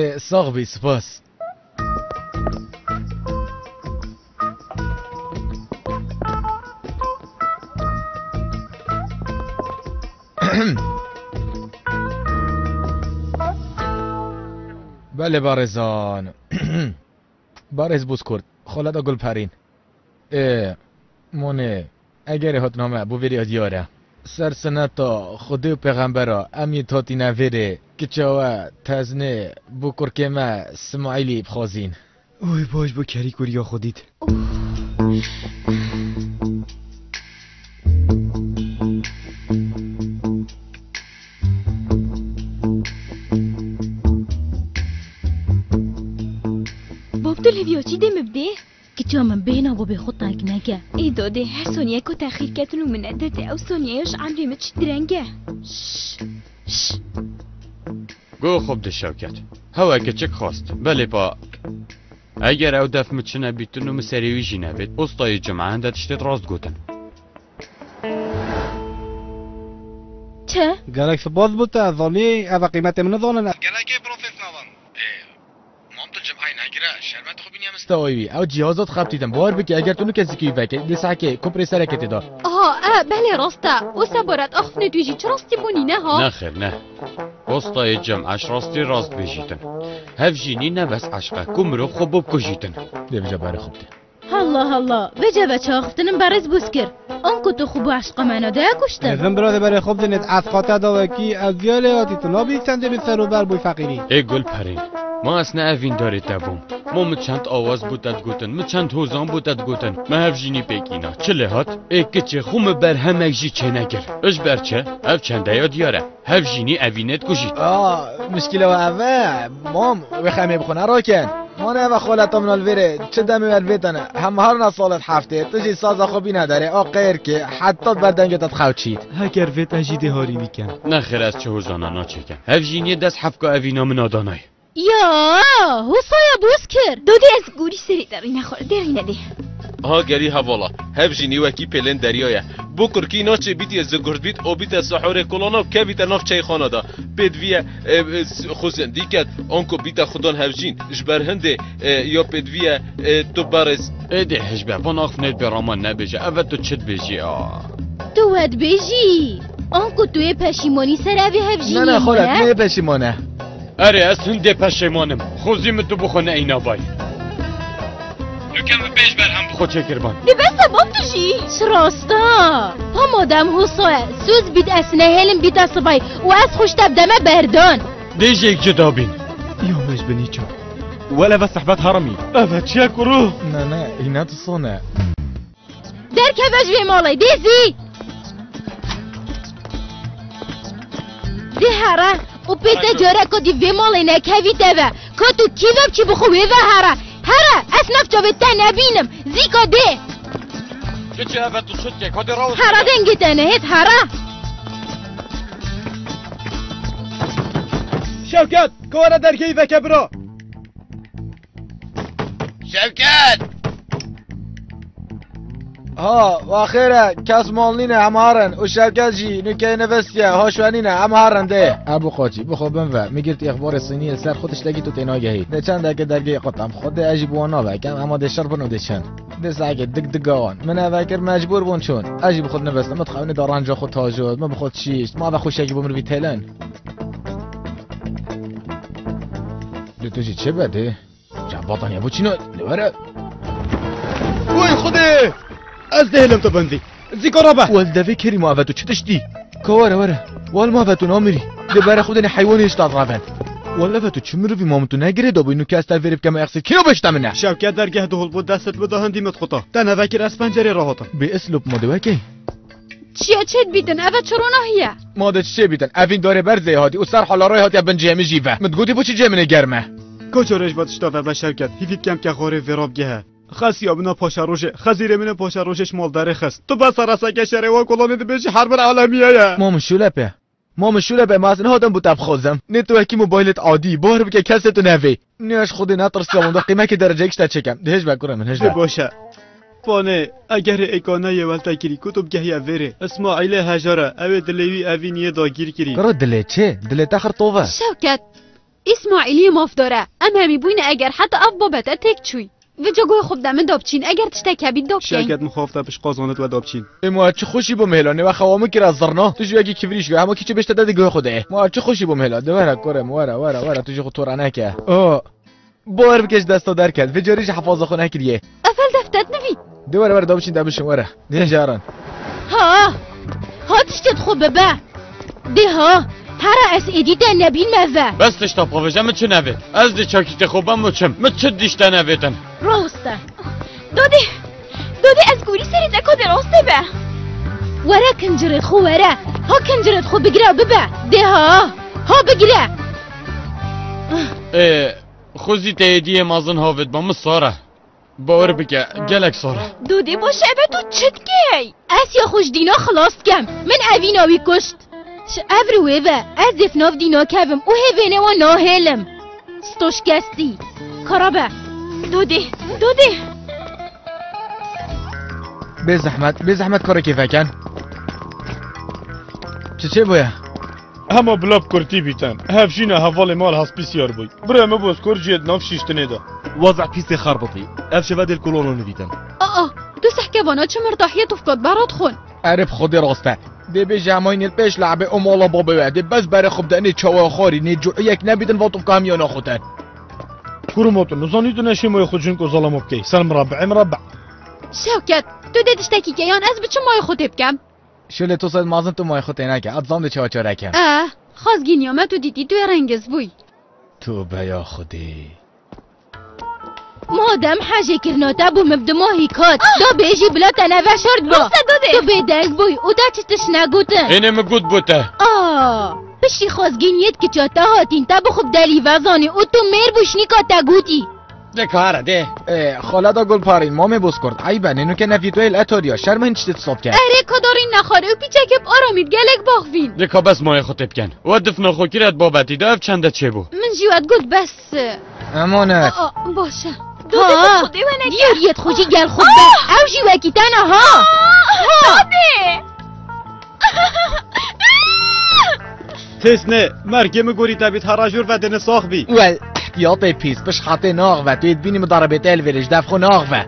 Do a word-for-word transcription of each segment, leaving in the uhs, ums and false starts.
ساغ بی سپاس. بله بارزان. بارز بوز کرد خالد گل پرین مونه اگر هاتنامه بو ویری دیاره سرسنتا خودی و پیغمبرا امی تاتی نویره که چاوه تزنه بو کرکمه سماعیلی بخوازین. اوی باش با کری کوریا خودید. دلویا چی دم بده؟ که چه من بینا و به خود تاک نگه ای داده هر ثانیه که تأخیر کتنو من نداده او ثانیهش عمری ما چی درنگه. شش شش گو خوب ده شوکت هوا که چک خواست بله با اگر او دف متشنه بیتون و مسریوی جی نبید استای جمعه هنده تشتید راست گوتن. چه؟ گلک سباز بوده از ظالی او قیمت من ظالن گلک پروفیس نوان مامت الجمعه نگره شرمت خوبی نیم استوایی او جهازات خب دیدم بار بکی اگر تو نو کسی کی وکی لساکه کمپرسر کتی دا. آها اه بله راسته و سبارت آخف ندویجی چه راستی بونی نه ها؟ نه خیر نه استای جمعش راستی راست بجیتن هف جینی نه بس عشقه کمرو خوب بکجیتن ده بجا باره خوب ده. الله الله بجا بچه آختنم برز بوسکر آن که تو خوب عشق منو ده کشتن ازم براده برای خوب دنید از خاطر داوکی از دیاله آتی تو نابیستنده به سر و بر بوی فقیری. ای گل پرین ما اصلا اوین داره دوم ما مچند آواز بودد گوتن مچند هوزان بودد گوتن ما هفجینی بگینا چه لحات ای کچه خوم بر همک جی چه نگر اش برچه اف چنده یاد یاره هفجینی اوینت گوشید. آه مشکل و اوه مام بخمه بخونه را کن مانه و خالت امنال ویره چه دمی ول بیتنه همه هر نسالت هفته تجی سازا خوبی نداره آ غیر که حتی بدنگتت خوچید هکر ویت اجیده هاری بیکن نه خیر از چه هوزانا نا چکن هفجینی دست حفکا اوینا من آدانای یا حسایا بوسکر دودی از گوری سری داری نخوره دری نده ها گری حوالا هف جینی وکی پلن دریایه بو کرکی ناچه بیتی از گرد بیت او بیت سحور کلانا که بیت ناف چای خانه دا بید ویه خوزندی کد آنکو بیت خودان هف جین جبر هنده یا بید ویه تو برز ایده حجبه بان آخف نید برامان نبیجه اول تو چد بیجی آه تو ود بیجی آنکو توی پشیمانی سر اوی هف جینی نه نه خالت نه پشیمانه اره از هنده پشیمانم خوزیم تو بخونه اینا بای لکم بیش بر هم بخود چه کربان دی بسته بام تشی شراستا هم آدم حسایه سوز بید اسنه هلم بید اصبای و از خوش تبدمه بردان دیجه یک جدا بین یومش بنیچو ولا بس صحبت هرمي افا چه کرو نه نه اینا تو صونه در کبج به مالای دیزی دی هره و پیتا جاره که دی به مالای نکوی دوه که تو کیوب چی بخوی و هره هره اصناف جا به تن نبینم زیکا ده چه چه افا تو شد که کادی راوز هره دنگی تنه هید هره شوکت کوانا در کیفه کبرا شوکت ها و آخره کس مالنینه همه هرن و شوکت جی نکه نفسیه هاشوانینه همه هرن ده ابو قاچی بخوابم و میگرد اخبار سینی سر خودش لگی تو تیناگهی ده چند دکه درگه قطعم خود ده عجیب وانا وکم اما ده شربن و ده چند ده سعگه دگ دگاوان من اوکر مجبور بون چون عجیب خود نفسته ما تخوانی دار رنجا خود تاجود ما بخود چیست ما بخوشکی بمروی تلن ده تو جی چه بده؟ جنباطن یابو چینو نوره وای خوده از دهلم تو بندی زیکارابه والدوی کری معوضو چه تشتی؟ کاره وره وال معوضو نامری ده بره خودنی حیوانی اشتاد غفن والا تو چه میروی مامتو نگیره دابو اینو که از تفریب کم اقصید کینو بشتمنه شوکت درگه دهل بود دستت بده هندیمت خطا ده نوکر از پنجره راحتم به اسلوب ماده وکی چیه چت بیدن اوه چرا نهیه ماده چه بیدن اوین داره برزه هادی و سر حالا رای هادی بن جیمی جیوه متگودی بو چی جیمنه گرمه کچورش باد اشتافه به شوکت هیفیب کم که خاره وراب گه خاص یابنا پاشا روشه خزیره من پاشا روشش مال داره خست تو بس راسا که شره و کلون ده بهش حرب عالمیه یا مام شولپه مام شولپه مازن هادم بو تبخوزم نه تو کی موبایلت عادی بار بگه کسی تو نوی نیاش خودی نترس اون قیمت که درجه اکش تا چکم دهش بکرم من هش باشه فانه اگر اکانه یه ولتا کری کتب گهی اوره اسماعیل هجاره اوه دلیوی اوینیه داگیر کری کرا دله چه؟ دله تخر طوفه شوکت اسماعیلی ماف داره ام همی بوینه اگر حتی اف بابتا تک چوی و جگوی خوب دمن دابچین اگر تشتا کبید دابچین شرکت مخافته پیش قازانت و دابچین ما چه خوشی با مهلانه و خوامو که از زرنا تو جو یکی کیفریش گه اما کی چه بهش داده گه خوده ما چه خوشی با مهلا دوره کرم وره وره وره تو جو تورانه که اوه بار بکش دستا در کرد و جاریش حفاظه خونه کریه افل دفتت نوی دوره وره دابچین دبشم وره نه جاران ها ها تشتت خوب ببه ده ها هر از ایدیده نبین موه بس تشتا پاوجه مچه نوید از دی چاکیت خوبم مچم مچه دیشته نویدن راسته داده داده از گوری سری دکا دراسته به وره کنجرت خو وره ها کنجرت خو بگیره ببه ده ها ها بگیره اه خوزی تایدیه مازن هاوید با مصاره باور بکه گلک ساره داده باشه ابه تو چت گی اسیا خوش دینا خلاص کم من اویناوی کشت ش افروه و از دفناف دینا کبم او هفنه و ناهلم ستوش کستی کرابه داده داده به زحمت به زحمت کار کیفه کن چه چه بویا هما بلاب کرتی بیتن هفشینه حوال مال هست بسیار بوی برای ما باز کر جید ناف شیشتنه دا وضع پیس خربطی اف شفاد الکلونو نویدن آه دو سحکه بانا چه مرتاحیت افکاد برات خون عرب خودی راسته ده به جمعین البیش لعبه امالا بابه ده بس برای خوب دنی چوا خاری نی جو یک نبیدن واتوف کامیانا خودن کرماتون نزانیدو نشیمای خودجون که ظلم بکی سر مربع مربع شوکت تو دیدش تکی که یان از بچه مای خود بکم شله تو صد مازن تو مای خود نکه ادزام ده چوا چوا رکم اه خواست گینیامه تو دیدی تو رنگز بوی تو بیا خودی مادم حاجه کرناتا بو مبدماهی کات دا بیجی بلا تنوه شرد با تو بیدنگ بوی او دا چستش نگوتن اینه مگود بوته آه بشی خواستگینیت که چاتا هاتین تا بخوب دلی وزانی او تو میر بوشنی کاتا گوتی ده کاره ده خاله دا گل پارین مامه بوز کرد ای بن اینو که نفیتوی الاتاریا شرم این چتت صاب کرد اره کدارین نخاره و پیچکب آرامید گلک باخوین ده که بس مای خود بکن و دفنا خوکیرت بابتی ده اف چنده چه بو من جیوت گل بس امانت آه باشه داده خودی و نگه دیوریت خوشی گل خود بس او جیوکی تنه ها داده تسنه مرگم گوری تبید هراجور و دن ساخ بی ول احتیاط پیس بش خاطه ناغ و توید بینی مضاربه تل ورش دفخو ناغ و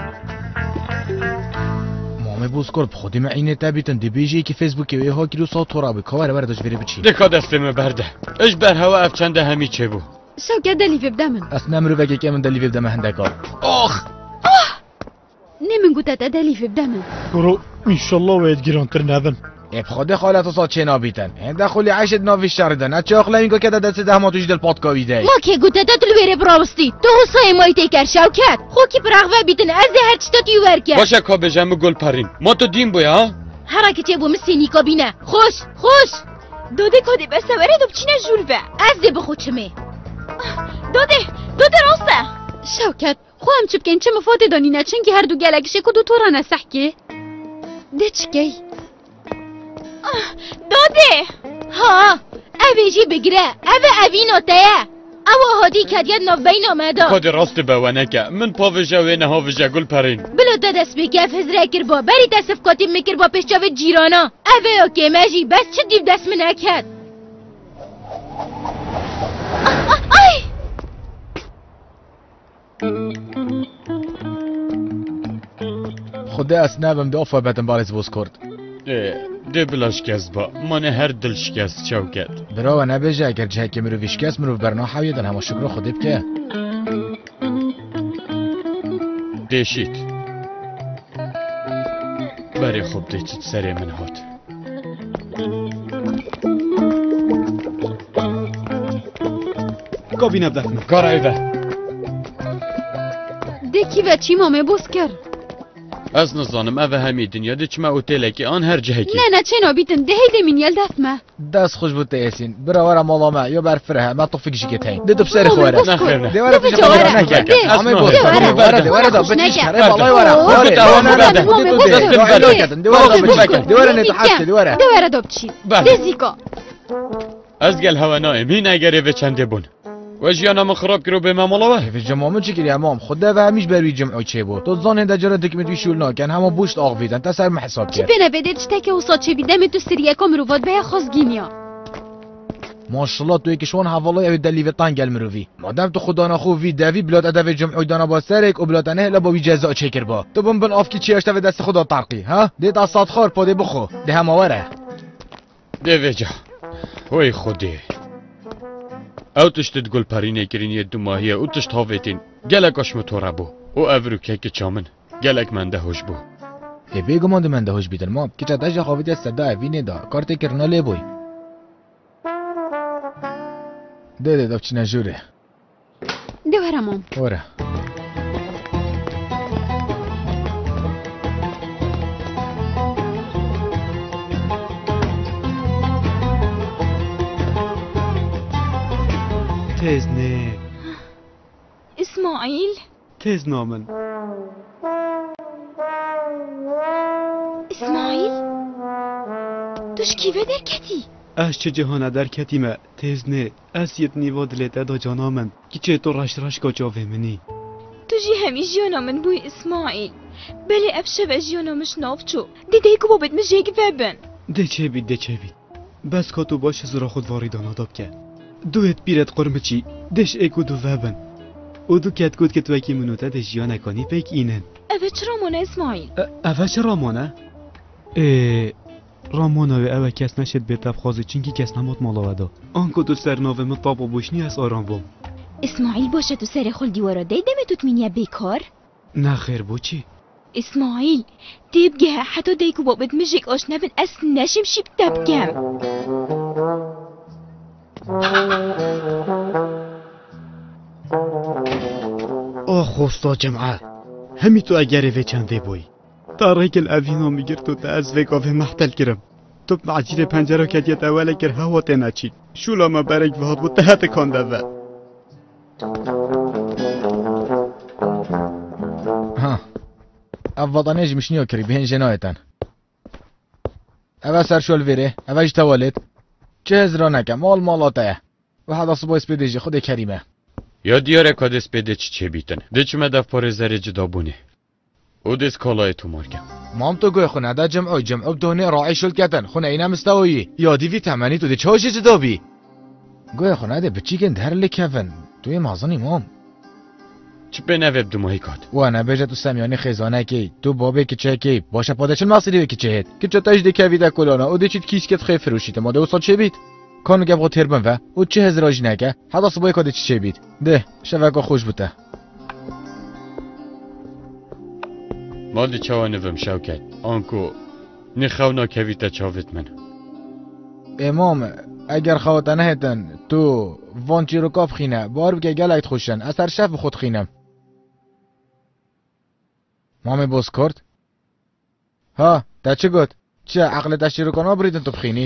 مامه بوز کرد خودی معینه تبیتن دی بیجی که فیسبوکی وی ها کلو سا تورا بی کاره برداش بری بچی ده که دستم برده اش بر هوا اف چنده همی چه بو شوکت دلی فی بدمن اس نمرو وگه که من دلی ویب دمه هندگار آخ نمن گوته تا دلی فی بدمن کرو انشالله وید گیرانتر نبن اب خود خالت صاد چه نابیتن هنده خولی عیشت نافی شردن اچه اخلا اینگو که دست ده ما توش دل پادکاوی ده ما که گوته تا تلویره براوستی تو حسای مایی تکر شوکت خو کی براغوه بیتن از ده هر چتا تیور کرد باشه که بجمع گل پرین ما تو دیم بویا ها حرکتی بو مسینی کابینه خوش خوش داده کدی بسوره دوبچینه جولوه از ده بخود چمه داده داده راسته شوکت خواهم چه بکن چه مفاده دانی نه چنگی هر دو گلگشه کدو تو را نسحکه ده چگی داده ها اویجی بگیره او اوینو تایه او هادی کدید نو بین آمده کد راست بوانکه من پاوجه و نه هاوجه گل پرین بلو تا دست بگف هزره کر با بری تصف کاتیم مکر با پشچاوه جیرانا اوه اوکی مجی بس چه دیو دست من اکد آی خدا اس نبم ده افا بدن بارز بوز کرد ده بلا شکست با من هر دل شکست شوکت براو نبیجه اگر جه که مرو ویشکست مرو برنا حویدن همه شکر خودی بکه دیشید بری خوب دیچید سری من هات کابینه بدفنه کار ایوه دکی و چی مامه بوز کرد از نظانم اوه همی دنیا ده چما اوتیله که آن هر جهه کی نه نه چه نابیتن ده هیده من یل دفمه دست خوش بود تیسین براورا مالامه یا برفره ما طفق جیکتین ده دو بسر خواره نه خیر نه دیواره پیش خواره نکه همه بود دیواره دیواره دا بچیش کره بالای واره خواره دیواره نیتو حسک دیواره دیواره دابچی ده زیکا از گل هوا نایم هین اگره و چنده بون و جیانا خراب کرو به مامالا و جمعه چی کردی امام خدا و همیش بروی جمعه چه بود تو زان هنده جرا دکمت وی شول ناکن همه بوشت آق ویدن تا سر محساب کی کرد بنه بده چه که وسط چه بیده می تو سریه کام رو واد به خواست گینیا ماشاءالله توی که شون حواله او دلی و تنگل مروی مادام تو خدا نخو وی دوی بلاد ادو جمعوی دانا با سرک و بلاد نه با وی جزا چکر با تو بم بن افکی چیاشته و دست خدا ترقی ها دیت اسات خار پاده بخو ده هماوره دوجا وای خودی او تشت گل پرینه کرینی دو ماهیه او تشت هاویتین گلک آش متوره بو او افرو که که چامن گلک منده هوش بو ای بیگمان منده هوش بیدن ما که چه داشت خواهید است ده وی ندا کارت کرنا لی بوی ده ده دو چی نجوره ده ورمام وره تز نه اسماعیل تز نامن اسماعیل توش کیوه در کتی اش چه جهانه در کتیمه تز نه اس یت نیوا دلته دا جانامن کی چه تو رش رش کجاوه منی تو جی همی جیانا من بوی اسماعیل بله افشه و جیانا مش نافچو دیده که بابت مجیگ وبن ده چه بید ده چه بید بس که تو باشه زورا خود واریدان آداب که دویت بیرت قرمه چی دش ایکو دو وبن او دو کت کود که تو اکی منوته ده جیانه کنی پیک اینن اوه چرا مانه اسماعیل اوه چه رامانه؟ اه رامانه و اوه کس نشد به تبخوازی چینکی کس نمات مالاوه دا آنکو دو سرناوه من تاب و بوشنی از آرام بوم اسماعیل باشه تو سر خل دیوارا دی دمه توت مینیه بیکار؟ نه خیر بو چی؟ اسماعیل دیب گه حتی دیکو بابت مجیگ آشنا بن اس نشم شیب تبگم آه خوستا جمعه همی تو اگر اوه چنده بوی تاریک الاوینا میگیر تو تا از وگاوه محتل کرم تو معجیر پنجره کدیت اوله کر هوا تینا چی شولا ما برگ وحاد بود تحت کنده و ها افضل نجم شنيو كري بهن جنايتن اوا سرشول ویره اوا جتوالد جهز را نکم مال مالاته و حدا صبح اسپیدیجی خود کریمه یا دیاره کاد اسپیده چی چه بیتن ده چه مدف پاره زره جدا بونه او دست کالای تو مارکم مام تو گوی خونه ده جمعوی جمعو بدونه راعی شل کتن خونه اینم استوایی یادی وی تمنی تو ده چه هاشی جدا بی گوی خونه ده بچی گند هر لکفن توی مازانی مام چه به نوب دو ماهی کاد و نه بجه تو سمیانی خیزانه کی تو بابه که چه کی باشه پاده چل مقصدی که چه هد که چه تاج دکه ویده کلانا او ده چید کیش کت خیف فروشیده ماده او سال چه بید کانو گب غو تربن و او چه هزراجی نگه حدا صبای کاده چی چه بید ده شوکا خوش بوده مادی چوانوم شوکت آنکو نخونا کویتا چاوت من امام اگر خواتنه هتن تو وانچی رو کاف خینه بار بگه گلایت خوشن اثر شف خود خینم مامی بوز کرد ها تا چه گفت چه عقل تشتی رو کنه بریدن تو بخینی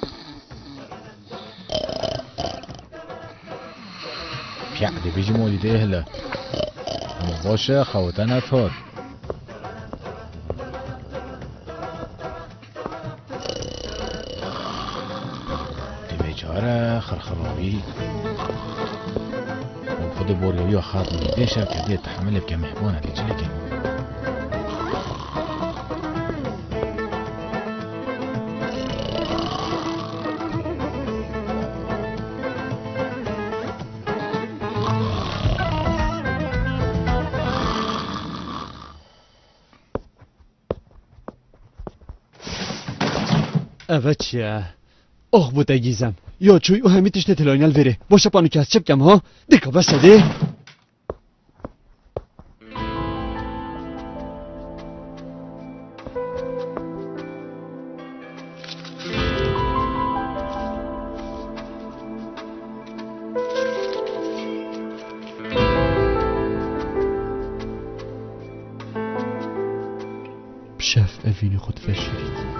پیعده بیجی مولیده اهلا اما باشه خواتنه تار بیچاره خرخراوی و خود بوریوی و خاطر میده شب کردی تحمل بکم محبانه لیجی لکم اوه چیه؟ آخ بوده گیزم یا چوی او همی تشت تلانیل وره باشه پانو که از چه بکم ها دیکا بسده بشف اوینی خود فشرید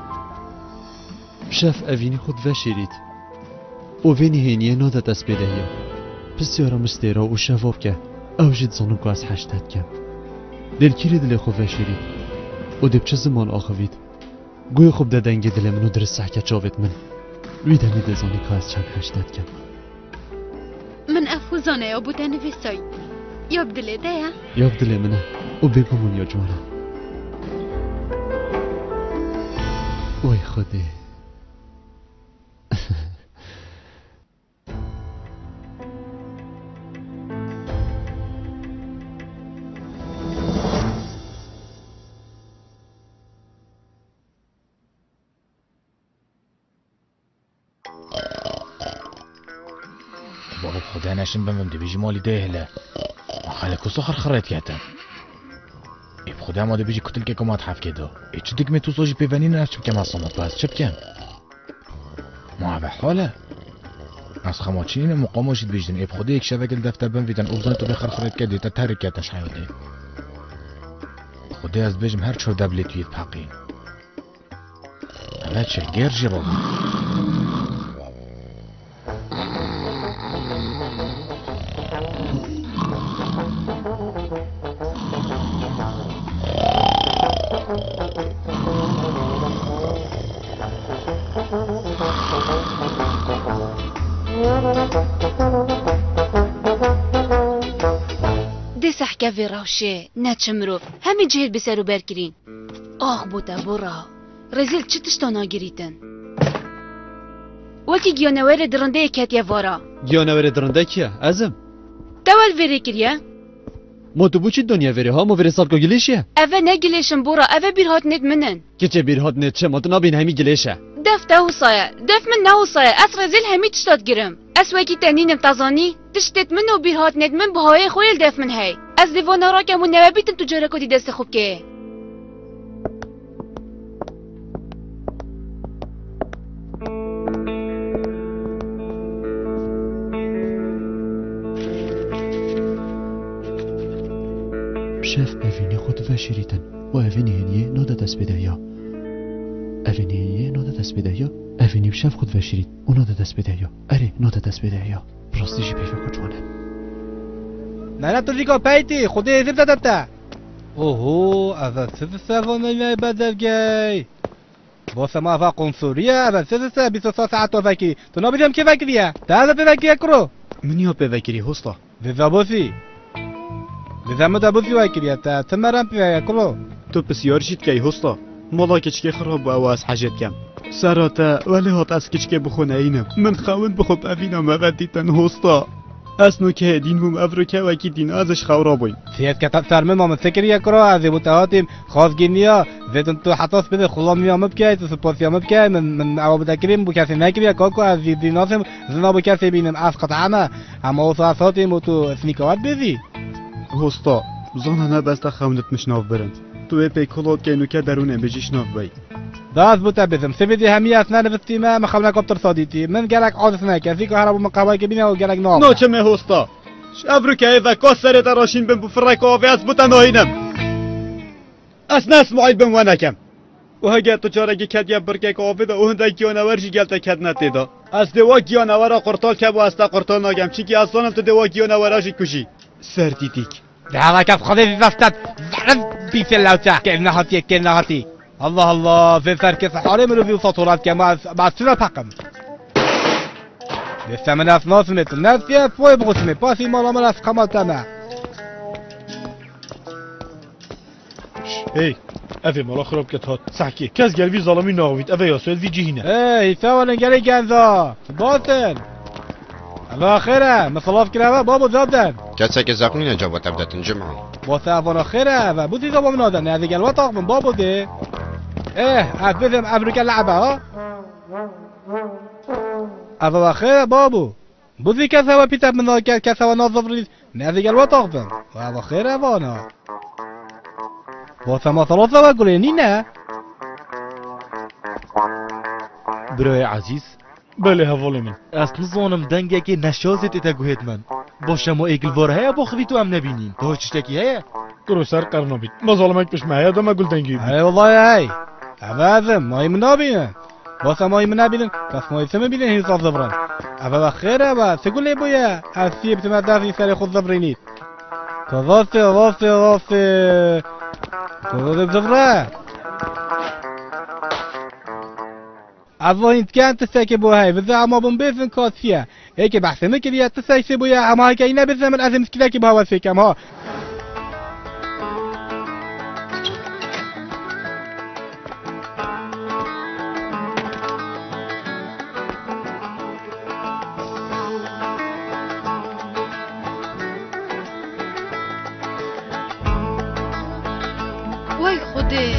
بشف اوینی خود وشیرید او وینی هینیه ناده دست بیده یا بسیارا مستیرا و شفاف که او جد زنم که از حشتت کم دلگیری دل خود وشیرید او دب چه زمان آخوید گوی خوب ده دنگ دل منو در سحکه چاوید من روی دمی دزانی که از چند حشتت کم من افوزانه یا بودن ویسای یا بدله ده یا یا بدله منه او بگمون یا جوانه وای خوده خدا نشین بمم دی بیجی مالی ده له خاله کسو خرخرت کردم ای خدا ما دی بیجی کتل که کمات حف کده ای چه دیگه تو سوژی پیونی نرچم که مصامت باز چه بکن ما به حاله از خماچین مقاموشید بیجدن ای خدا یک شبکه دفتر بم ویدن اوزان تو بخرخرت کرده تا ترکتش حیاته خدا از بیجم هر چور دبلی توید پاقی اما چه گرجی بابا دي سحكا في روشي ناتشمرو همي جهل بسارو باركرين آخ بوتا برا رزيل چتشتانا گريتن وكي گيانوار درنده كاتيا وارا گیانور درنده کیه؟ ازم تول ويري كريا ما تو بوچی دنیا وری ها ما وری سال که گلیشه اوه نگليشن برا اوه بيرهات ند منن که چه بیرهات نت چه ما تو نبین همی گلیشه دف تهوصايا دف من نهوصايا اس رزيل همي تشتات گرم اس وكي تانينم تازاني تشتت منو بيرهات ند من بهاي خويل دف من هاي از ديوانا راكا من نوابيتن تجاركو دي دست خوب که شاف اوینی خود و شریتن و اوینی هنیه ناده دست بده یا اوینی هنیه ناده دست بده یا اوینی و شاف خود و شرید و ناده دست بده یا اره ناده دست بده یا براستیجی پیفه کچوانه نه نه تو دیگه پیتی خودی ازم دادتا اوهو اول سه سوانه می بدرگی واسه ما اول قنصوریه اول سه سه بیست و سه ساعت تو فکری تو نبیدم که فکریه تا به فکریه کرو منی ها بفکری هستا وزابوسی وزامو دابوسی وکریه تا تمرم پیه کرو تو بسیار شید که هستا مالا کچکی خراب و از حاجت کم سراتا ولی هات از کچکی بخونه اینم من خواهن بخوب اوینا مودیتن هستا اسنو که دین بوم افریقا و کی دین ازش خورا بویم سیاست که سرمه ما مسکریه کرو از بوتهاتیم خواستگینیا زدن تو حتاس بده خلامی هم بکای تو سپاسی هم بکای من من عوض کریم بو کسی نکریه کاکو از دیناسم زنا بو کسی بینم از قطعنا اما وصاصاتیم و تو اسمیکوات بزی هستا زانا نبسته خونت مشناف برند تو پی کلود که نوکه درونه بجیش ناف بای داز بوتا بزم سبیدی همی اسنان بستیمه مخمنا کبتر صادیتی من گلک عادس نکردی که هربو مقابل که بینه و گلک نام نو چه مه هستا افریقای و کاسر دراشین بم بفرق آوی از بوتا ناینم اس ناس معید بم ونکم و هگه تو چارگی کدیه برکه که آوی دا و هنده گیانورجی گلتا کد نتیدا از دوا گیانورا قرطال که با استا قرطال ناگم چی که از دانم تو دوا گیانوراجی کشی سردی دیک ده کف خودی زفتت زرد بیسل لوچه که نهاتی که نهاتی الله الله في فرق صحاري من في سطورات كما بعد سنة تقم لسه من ناس ناس متر ناس فيها فوي بغسمي باسي مالا من ناس قمال تما هی افی مالا خراب کت هات سحکی کس گلوی ظالمی ناوید افی یاسوید وی جهینه اي فاولا گلی گنزا باطن الله خيره مصلاف كلامه بابو زادن کسی که زقنین جا تبدأ تنجمعه واسه افانا خيره و بودي زبا من آدن هذه قال وطاق من بابو دي ايه افهم امريكا لعبه ها افا خيره بابو بودي كسا وبيتا من ذاك كسا ونظف لي هذه قال وطاق من وافا خيره افانا واسه ما ثلاثه وقولينينا برای عزیز بله هوالی من اصل زانم دنگه که نشازت اتا گوهد من با شما ایگل واره هیا با خوی تو هم نبینین تو چشتکی هیا کرو سر قرنا بید ما ظالمک پش معیا دم گل دنگی بید اي والله هاي افاذم ماي منابين واسه ماي منابين بس ماي سمي بين هي صف زبران افا خيره با تقول لي بويا اسي بتمداري سري خذ زبرينيت كذاست راست راست كذا زبرا افا انت كانت تسكي بوهاي بزع ما بنبيزن كاسيه هيك بحث مكريا تسكي بويا اما هيك اينا بزمن ازم سكلاكي بهوا فيكم ها وای خوده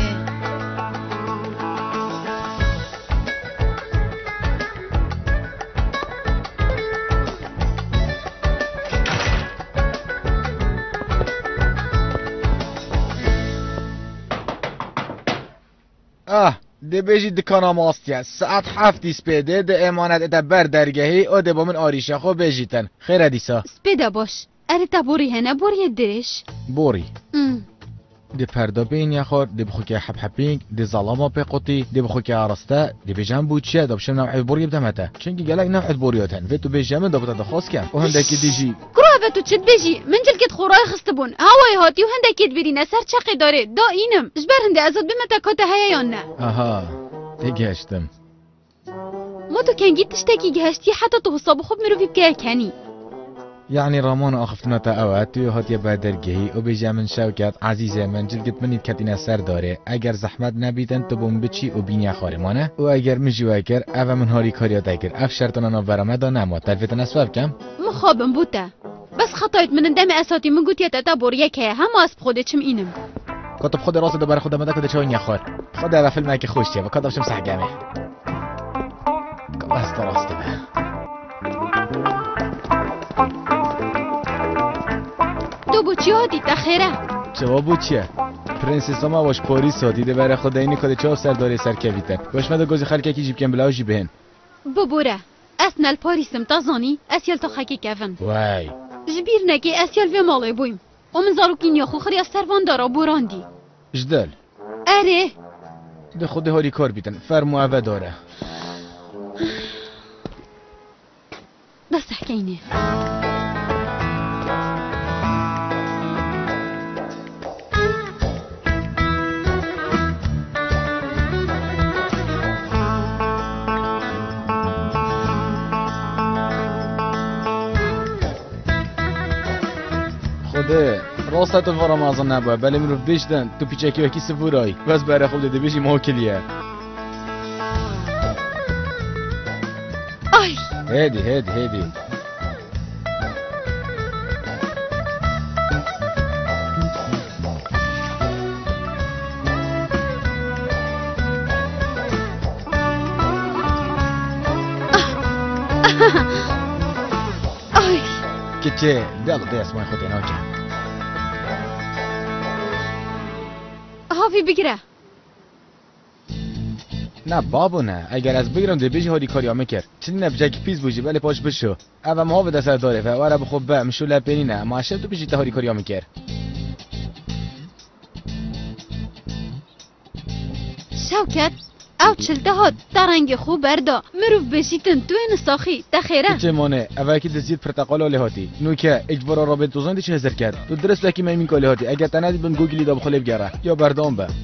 آه ده بیجی دکانا ماستیه ساعت هفتی سپیده ده امانت اتا بر درگهی او ده با من آریشه خو بیجیتن خیره دیسا سپیده باش اره تا بوری هنه بوری درش بوری ام. ده پردا بین یخور ده بخو که حب حبینگ ده ظلاما پی قطی ده بخو که عرسته ده بیجم بود چیه ده بشم نوعی بوری بدمته چونکه گلک نوعی بوریاتن و تو بیجمه ده بتا دخواست کم و هندکی دیجی گروه تو چد بیجی من جلکت خورای خستبون هوای هاتی و هندکت برینه سر چقی داره دا اینم جبر هنده ازاد بمتا کاته هیا یا نه آها ده گشتم ما تو کنگی تشتکی گهشتی حتی تو حساب خوب مروفی بکه کنی يعني رامان آخفتنا تا اوقات توی هاتی بدرگهی و بیجه من شوکت عزیزه من جلگت منید کتین سر داره اگر زحمت نبیدن تو بوم بچی و بینی خاره مانه و اگر مجیوه کر او من هاری کاریا دگر اف شرطنا نابرمه دا نما تلفتن اسباب کم مخابم بوده بس خطایت من دم اساتی من گوتی تا بوریه که هم اسب خوده چم اینم کتب خود راست دو بر خود مده کده چای نخور خود او فیلم که خوشیه و کدام شم سحگمه راست راست به تو بو چی هاتی تخیره؟ جواب بو چیه؟ پرنسس ما باش پاریس هاتی ده بره خود اینی کده چه سر داره سر کویتن باش مده گوزی خلکه کی جیب کن بلاو جی بهن ببوره اسنال پاریسم تازانی اسیال تو خاکی کفن وای جبیر نکی اسیال و مالی بویم و من زاروکین یا خو خری از سروان دارا بوراندی جدال اره ده خود هاری کار بیتن فرمو اوه داره بس حکینه خوده راست تو فرام ازان نباید بله میروف بیشتن تو پیچکی وکی سفورایی بس بره خوده ده بیشی موکلیه آی هدی هدی هدی آی که چه دلو ده اسمای خود اینا که هافی بگیره نه بابو نه اگر از بگیرم ده بیشی هاری کاری همه کرد چنی نبجاکی پیز بوشی بله پاش بشو اوه مها به دست داره و واره بخوب به مشو لپینی نه معشب تو بیشی هاری کاری همه کرد شوکت او چلته ها ترنگ خوب بردا مروف بشیتن تو این ساخی تخیره چه مانه اوه که دزید پرتقال آله هاتی نو که اجبارا رابط دوزان دی چه هزر کرد تو درست لکی میمین کاله هاتی اگر تنادید بن گوگلی دا بخاله بگره یا بردام به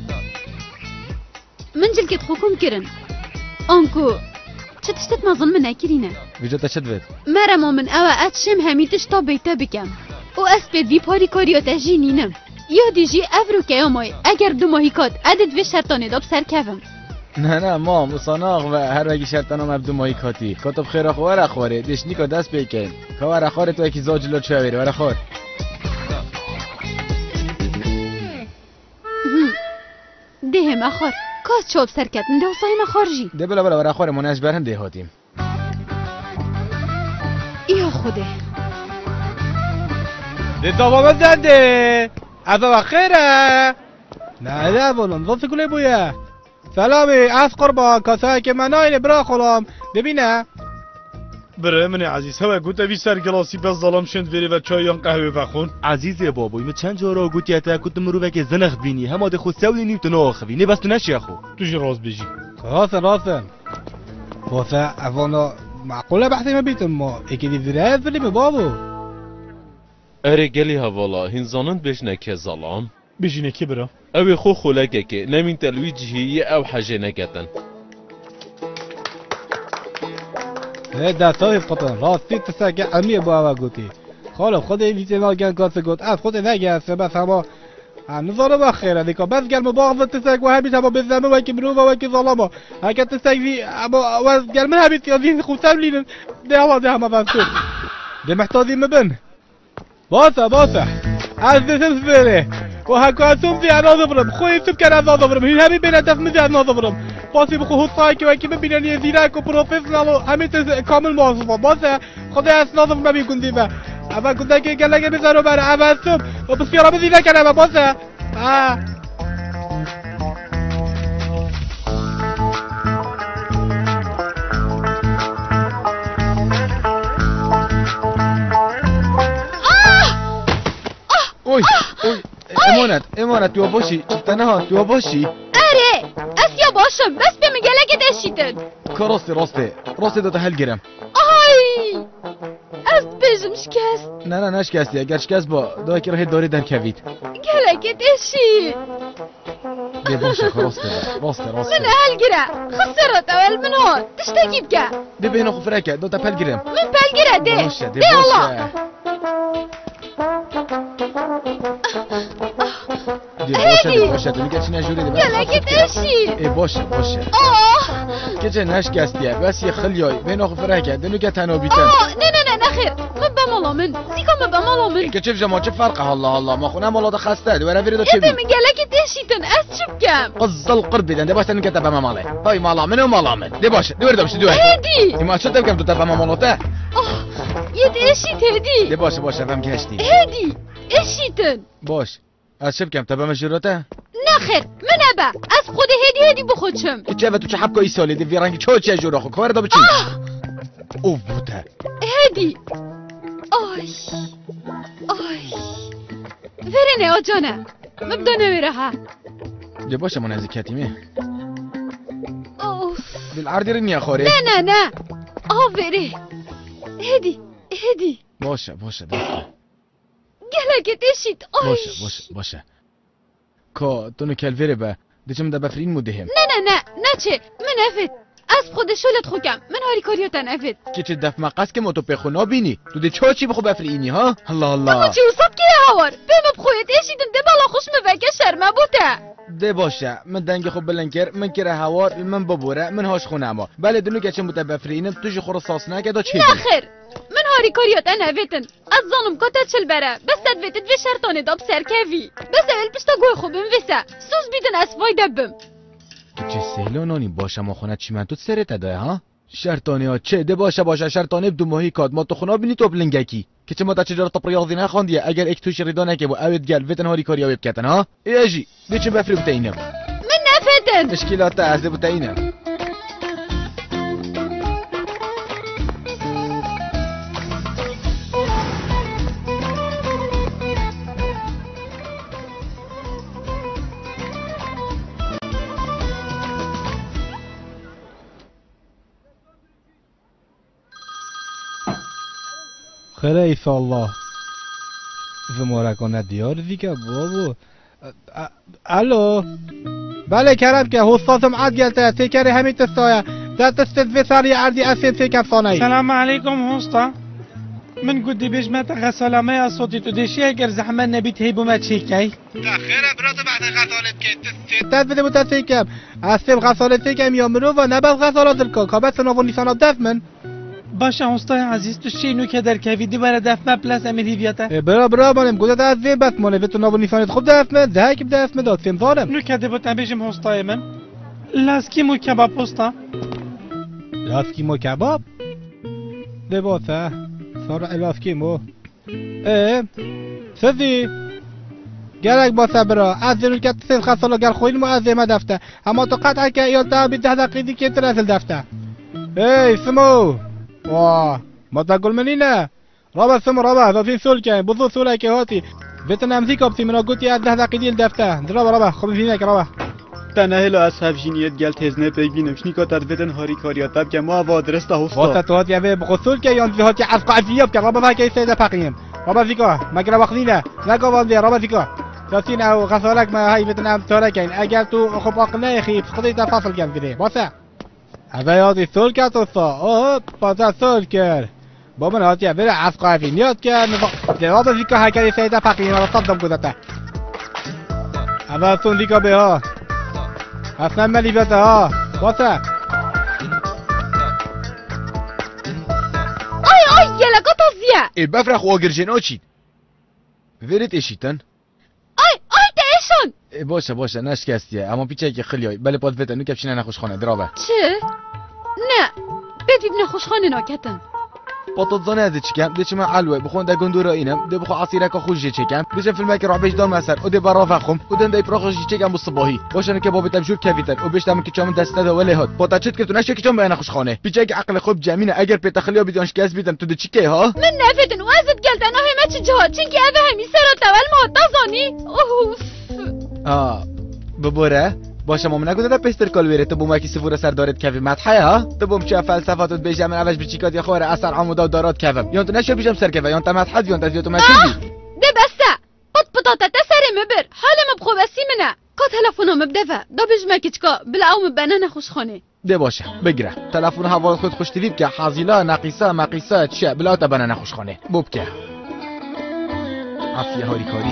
من جلکت خوکم کرن آنکو چه تشتت مازن من نکرینه ویجا تا چه دوید مرمو من اوه اتشم همیتش تا بیتا بکم او اسپید وی پاری کاریا تجی نینم یا دیجی افرو که امای اگر دو ماهی کات عدد و شرطانه داب سر کفم نه نه ما مصاناق و هر وگی شرطانه مبدو ماهی کاتی کاتب خیر اخوار اخواره دشنی که دست بیکن که ور اخواره تو اکی زاجلو چه بیره ور اخوار دهم اخوار کاس چوب سر کت نده و سایم اخوارجی ده بلا بلا ور اخواره منش برهن ده هاتیم یا خوده ده دوام زنده از خیره نه نه بولم زوست کلی بویه سلامی از قربان کاسای که من آینه برا خلام ببینه بره من عزیز هوا گوته وی سر گلاسی بس ظلام شند وری و چایان قهوه بخون عزیزی بابوی من چند جارا گوتی تا کت مرو که زنخ بینی هم ده خود سوی نیم تو ناخوی نه بس تو نشی خو تو جی راز بجی راسن راسن واسه اولا معقوله بحثی ما بیتم ما اکی دی زیره فیلم بابو اره گلی هوالا هنزانند بشنه که ظلام بجینه کی برا اوی خو خولکه که نمین تلوی جهیه او حجه نگتن ده صاحب قطن راستی تساقی عمیه با اوه گوتی خالب خود ویچه ناگن کاسه گوت از خود نگه سه بس همه هم نظاره بخیره دیگه بس گرم باغ تساق و همیت همه بزنمه و که منو و که ظلامه اگه تساق وی اما و گرم همیت که وی خود سملینن ده هوا ده همه بسود ده محتاجی مبن باسه باسه از دسم سفره و هکو اسم زی انا ظفرم خوی سب کن از ظفرم هین همین بین دست زی انا ظفرم باسی بخو خود سایی که وکی ببینن یه زیرک و پروفیسنال و همین تز کامل موظفه باسه خدا از ناظف نبی کندی و اول کنده که گلگه بزنو بره اول سب و بسیارا بزی نکنه و باسه اوی اوی امانت امانت تو باشی چطور نه تو باشی اره اسیا باشم بس به مگلک دشیدن که راسته راسته راسته داده هل گیرم آی از بجم شکست نه نه نشکستی اگر شکست با دایی که راه داری در کوید گلک دشید دی باشه راسته راسته راسته من هل گیره خسرت اول من ها تشتاکی بکه دی بینو خفرکه داده پل گیرم من پل گیره ده باشه دی ده الله دی باشه دی باشه تو نگه چی نجوری دی گلک دشید ای باشه باشه آه که چه نشکستیه بس یه خلیای بینو خفرکه دی نگه تنها بیتن آه نه نه نه نخیر من بمالا من زیکا من بمالا من که چه بجمع چه فرقه الله الله ما خونه مالا ده خسته دو نفری دو چه ادی مگلک دشیدن از چی بکم قزل قرب بیدن دی باشه نگه تبا ماله های مالا من و مالا من دی باشه دی ورده بشه دو ادی ما چه تبکم تو تبا مالاته آه یه دشید هدی دی باشه باشه فهم که هشتی هدی اشیتن باش از چه بکم تبا مجروته نخیر من ابا از خود هدی هدی بخودشم چه و تو چه حبکا ای سالی دی ویرانگی چه چه جورا خو کار دا بچی او بوده هدی آی آی فرنه آجانه مبدا نمیره ها دی باشه من نزدیکتیمه اوف بالعرض رنیا خوره نه نه نه آوره هدی هدی باشه باشه دسته گلک دشید آی باشه باشه باشه که تو نکل با دیچم دا بفرین مدهم نه نه نه نه چه من افت از خود شلت خوکم من هاری کاریاتن افت که چه دف مقص که ما تو پخونا بینی تو دی چه چی بخو بفرینی ها الله الله اما چی وصاب که هوار بهم بخویت ایشیدم ده بالا خوش مفکه شرمه بوده ده باشه من دنگ خوب بلنکر من کره هوار من ببوره من هاش خونه اما بله دنو که چه مت بفرینم توش خور ساس نکه دا چه نخیر من هاری کاریاتن افتن از زانم کتا چل بره بس تدویتت و شرطانه داب سرکوی بس اول پشتا گوی خوبم وسه سوز بیدن از وای دبم تو چه سهلانانی باشه ما خونه چی من تو سرت دای ها شرطانه ها چه ده باشه باشه شرطانه دو ماهی کاد ما تو خونه بینی تو بلنگکی که چه ما تا چجور تا ریاضی نخوندیه اگر اک توش ریدا نکه بو اوید گل وتن هاری کاریا بکتن ها ایجی دی چه بفری بتینم من نفتن مشکلات از بتینم خیر ایسا الله زمارکانه دیار دیگه بابو الو بله کرم که حساسم عد گلته تکری همین تستایا در تستت وساری عردی اسید تکم صانعی سلام علیکم حستا من قدي بيش ما تغسل ما يا صوتي تدشي اگر زحمة نبيت هيبو ما تشيكي تخير برات بعد غسالت که تست بده متسکم اسب غسالت کم یا مرو و نبل غسالات الکا کابت نوو نیسان دف من باشه حستا عزیز تو شینو که در کویدی برای دفمه پلاس امیدی بیاته برا برا مانم گوده از زی بس مانه تو نوو نیسانت خوب دفمه زهک دفمه داد سیم زارم نو کده بوتن بیشم حستا من لاسکی مو کباب حستا لاسکی مو کباب دباسه سارا لاسکی مو اه سزی گرک با صبرا از زیرون که تسیل خسالا گر خویل مو از زیمه دفته اما تو قطعه که ایال تا بیده دقیقی که ترسل دفته ای سمو واه ما تقول منينا رابع سم رابع ففي سولكا بضو سولكا هاتي بيتنا مزيكا بسي منا قلتي از ده دقيقة الدفتة رابع رابع خب فينك رابع تنهلو از هفجینیت گل تزنه بگینم شنیکا تدویدن هاری کاریاتب که ما وادرسته هستا واسه تو هاتي اوه بخو سولكا يانزي هاتي از قعفياب که رابع فاكا يسيده فاقيم رابع فيكا مقرا وقتينا نقا واندي رابع فيكا ياسين او غسالك ما هاي بيتنا متاركين اگر تو خب اقنا يخي بسقطي تفاصل كم بده واسه اوه هاتي سولكا توستا اوه باسه سولكر با من هاتي اوه از قعفينيات که رابع فيكا هاكا يسيده فاقيم رابع صدم قدتا اوه سون فيكا بها اصلا ملی بیاده ها واسه آی آی یلکا تازیه ای بفرخ و آگر جنا چید ورد اشیتن آی آی تایشون ای باشه باشه نشکستیه اما پیچه که خیلی های بله پاد ویتن نو کپشینه نخوش خانه درابه چه؟ نه بدید نخوش خانه ناکتن بطل زنه از چکم دیچ من علوه بخون دا گندورا اینم دی بخو عصیره که خوش چکم دیچ فیلم که رو بیش دام اثر و دی برا فخم و دن دی پراخش چکم بالصباحی باشن که بابت تمشور کفیتن و بیش دام که چام دست داده ولی هات با تاچت که تو نشه که چام بیان خوش خانه بیچه که عقل خوب جمینه اگر به تخلیه بیدانش کس بیدم تو دی چیکه ها من نفدن وازد قلت انا همه چی جهات چون که اوه همی سرات اول ما تازانی اوف آه ببوره باشه ما نگو داده پستر کالویره تو بوم کی سفور سر دارت کفی مدحه ها تو بوم چه فلسفاتت بیش من اولش بچیکات یا خوره اثر عمودا و دارات کفم یا تو نشه بیشم سر کفه یا تو مدحه یا تو مشی ده بسه قط بطاطا تسر مبر حالا مبخو بسی منه که تلفنم مبدفه دا بیش مکیچکا بلا او مبنه نخوش خانه ده باشه بگیره تلفن هوا خود خوش تیویب که حازیلا نقیصه مقیصه چه بلا تا بنه نخوش خانه بوب که عفیه هاری کاری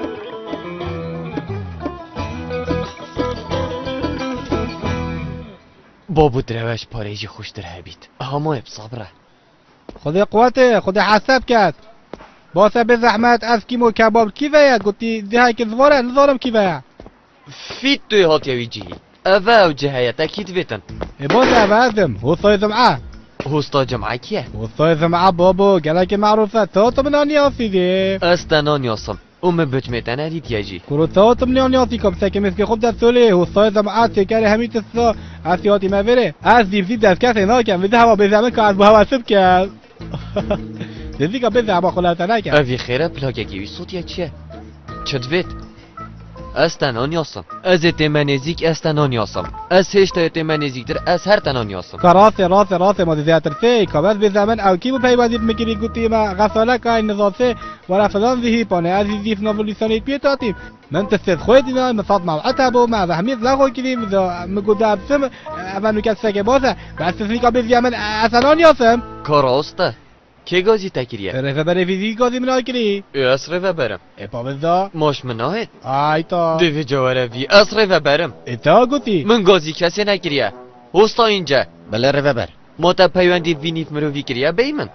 بابو دروش پاريجي خوشتر هبيت همه بصبره خود قوته خود حساب کرد باسه به زحمت از کیمو کباب کی ویا گفتی ده که زواره نزارم کی ویا فيت توي هات يويجي افا وجهايا تاكيد بيتن باسه وازم هو صايد معاه هوستا جمعه كيه هو صايد معاه بابو قالك معروفه تو تمناني اصيدي استناني اصم ام بجمتن اريد يجي كروتات مليونياتي كم ساكن مسك خب دسولي هو صايد معاه تكاري هميت الصا اسياتي ما بره از دي زيد دست كاس هناكم بده بزعمه که از هوا سبك دیگه بده با خلاص نکه اوی خیره پلاگگی صوتیه چیه چدوید استنانی هستم از اتمنزیک استنانی هستم از هشت اتمنزیک در از هر تنانی هستم کراس راس راس ما زیاتر سی کابل به زمان او کی پیوندید میگیری گوتی ما غساله کای نزاسه ولا فلان ذهی پانه از دیف نولیسانی پیتاتیم من تستد خودینا مصاد مع عتبو مع فهميت لاغو كذي مقدام سم امانو كسكه بوزه بس فيك بزيامن اسنان ياسم کاراسته کی گازی تکریه؟ رفه بره فیزیک گازی منای کری؟ اس رفه برم اپا بزا؟ ماش مناهد آیتا دوی جواره وی اس رفه برم اتا گوتی؟ من گازی کسی نکریه هستا اینجا بله رفه بر ما تا پیوندی وینیت مروی کریه بیمن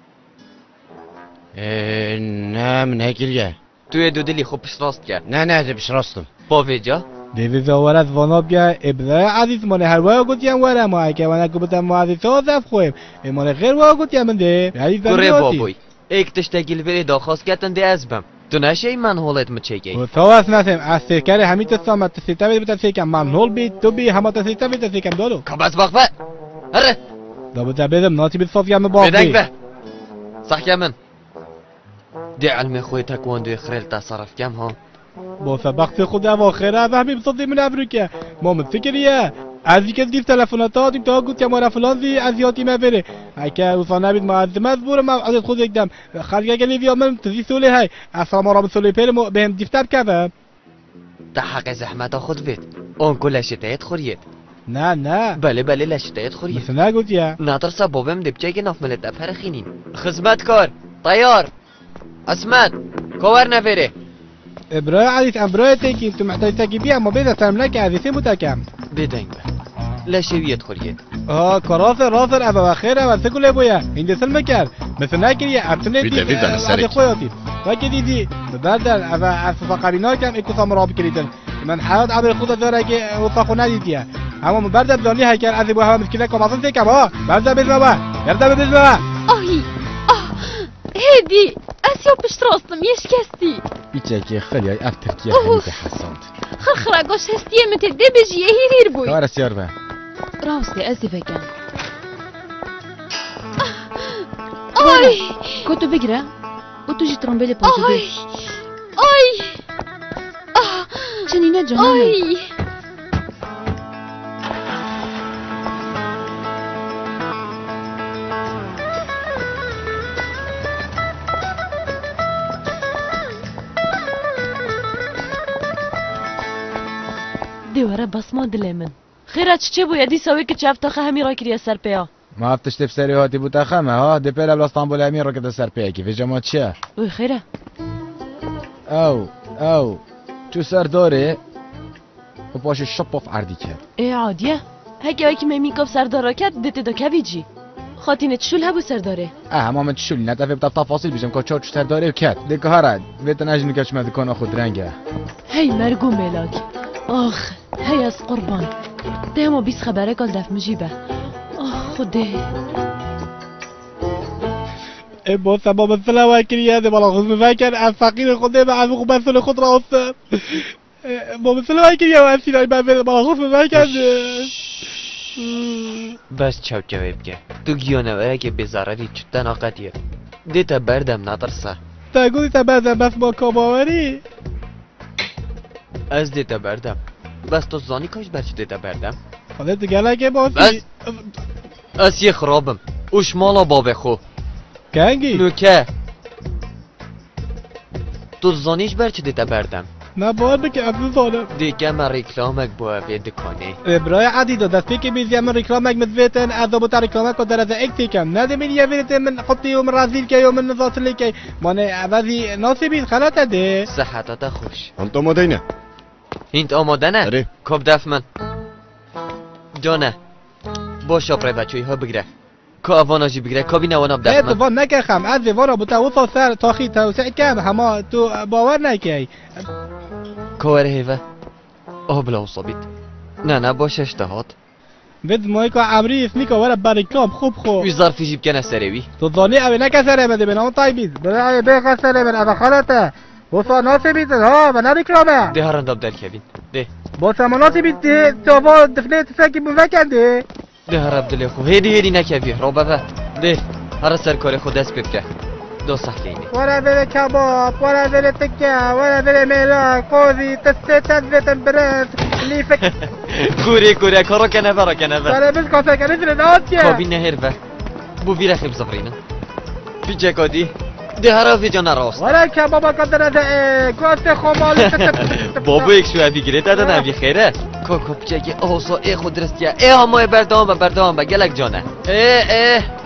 نه من هکریه توی دو دلی خوب راست کرد نه نه ده بش راستم با ویجا دیوی زوار از واناب گه ابزای عزیز مانه هر وای گوتی هم واره ما که وانا گبتم ما عزیز ها زف خویم ایمان غیر وای گوتی هم ده گره بابوی ایک تشتگیل بری داخواست کتن ده ازبم تو نشه این من حالت مچگی و تو از نسیم از سیکر همی تسامت تسیتا بید بتا سیکم من حال بید تو بی همه تسیتا بید سیکم دارو کباز باقبه هره دا بتا بیدم ناتی بید صافی هم باقی بدنگ به صحکه من ده علم خوی تکواندوی خریل تصرف کم ها با سبخت خود اواخره و همه بصدی من ابروکه ما من فکریه از اینکه دیف تلفنات دادیم تا گفت که ما فلان زی ازیاتی مبره اگه اوسا نبید ما از مزبور ما عدد خود یکدم خلقه گلی بیا من تزی سولی های اصلا ما را به سولی پیل بهم دیفتر کبه ده حق زحمت خود بید اون کل لشتایت خورید نه نه بله بله لشتایت خورید مثل نگوتیه نترسا بابم دبچه که ناف ملت افر خینین خدمت کار طیار اسمت کور نفره ابراهيم عزيز ابراهيم تيكي انتو محتاج تاكي بيها ما بيدا سلام لك عزيزي متاكم بدنگ لا شوية خوريت اه كراسة راسر ابا خير ابا تقول ابويا عند سلم كار مثل ناكريا ابتني بيدا بيدا نسارك خوياتي فاكي دي بدل ابا فقرينا كان اكو سامراب كريتن من حيات عبر الخوضة دارك وطاقنا ديتيا اما من برد بدوني هاي كان عذب وها مشكلة كما تيكم اه برد بزما يرد بزما آهی آه هدی اسیا پشت راستم یش کستی ایچه که خیلی های افتر که همیت حساند خرخرا گوش هستیه متل ده بجیه هیر هیر بوی کار سیار به راستی ازی فکن آی کتو بگیره و تو جی ترامبیل پاتو آی آی چنینه جانانه آی دیواره بس ما دل من خیرت چه بویا دی سوی که چه افتاخه همی را کریه سر پیا ما افتش تف سری هاتی بوتا خمه ها دی پیل ابلا استانبول امیر را کده سر پیا کی فی جماعت چه اوی خیره او او چو سر داره و پاش شپاف عردی کرد ای عادیه هکی هایی که میمی کف سردارا کرد دیتی دا کوی جی خاطینه چشول هبو سرداره اه همه من چشولی نتفه بتا تفاصیل بیشم که چار چو سرداره و کت دیگه هره بیتا نجنو کچ مدکان خود رنگه هی مرگو ملاک آخ هی از قربان ده ما بیس خبره کال دف مجیبه آخ خوده با سبب مثلا وکریه ده بالا خود مفکر از فقیر خود به از خوب مثل خود را افتم با مثلا وکریه و از سینای به بالا خود مفکر بس چاو جواب که تو گیانوه که بزرری چطن آقاتیه دیتا بردم نترسه تا گویی تا بردم بس با کاباوری از دیتا بردم بس تو زانی کاش برچه دیتا بردم خودت گله که باسی بس از یه خرابم اوش مالا بابه خو کنگی نوکه تو زانیش برچه دیتا بردم نه باید بکه افزو زانم دیگه من ریکلامک با اوی دکانه برای عدیدو دست پیکی بیزی من ریکلامک مدویتن از دو بتا ریکلامک و در از اکتی کم نه دمین یه ویرته من خطی و من رازیل که و من نزات لی که مانه عوضی ناسی بید خلاته ده صحتت خوش انت آماده نه هینت آماده نه؟ اره کب دف من جانه باش آبره بچوی ها بگره که اواناجی بگره کابی نواناب دف من اتفان نکرخم از وانا بتا وصا سر تاخی توسع کم هما تو باور نکی کواره هیوه آه بلا وصابید نه نه باش اشتهات بد مایکا عمری اسمی که ورا بریکلام خوب خوب وی ظرفی جیب کنه سروی تو ظانی اوی نکسره بده بنام طایبید برای بخ سره من اوه خالته وصا ناسی بید ها من ریکلامه ده هرند آب در کبین ده وصا مناسی بید ده تابا دفنه تساکی بوزکن ده ده هر عبدالله خو هیدی هیدی نکبی رو بفه ده هر سرکار خود دست بید که دو سخته اینه ورا بره کباب ورا بره تکه ورا بره میلا قوزی تسته تدویتن برد لیفک کوری کوری کارو کنه برا کنه برا ورا بس کاسه کنه فره داد که کابی نهر به بو بیره خیب زفرینه بی جکادی ده هر آفی جان راست ورا کبابا قدر از کاسه خمالی بابا یک شوه بگیره داده نبی خیره کوکو بچه که آسا ای خود درستیه ای همه بردام بردام بگلک جانه ای ای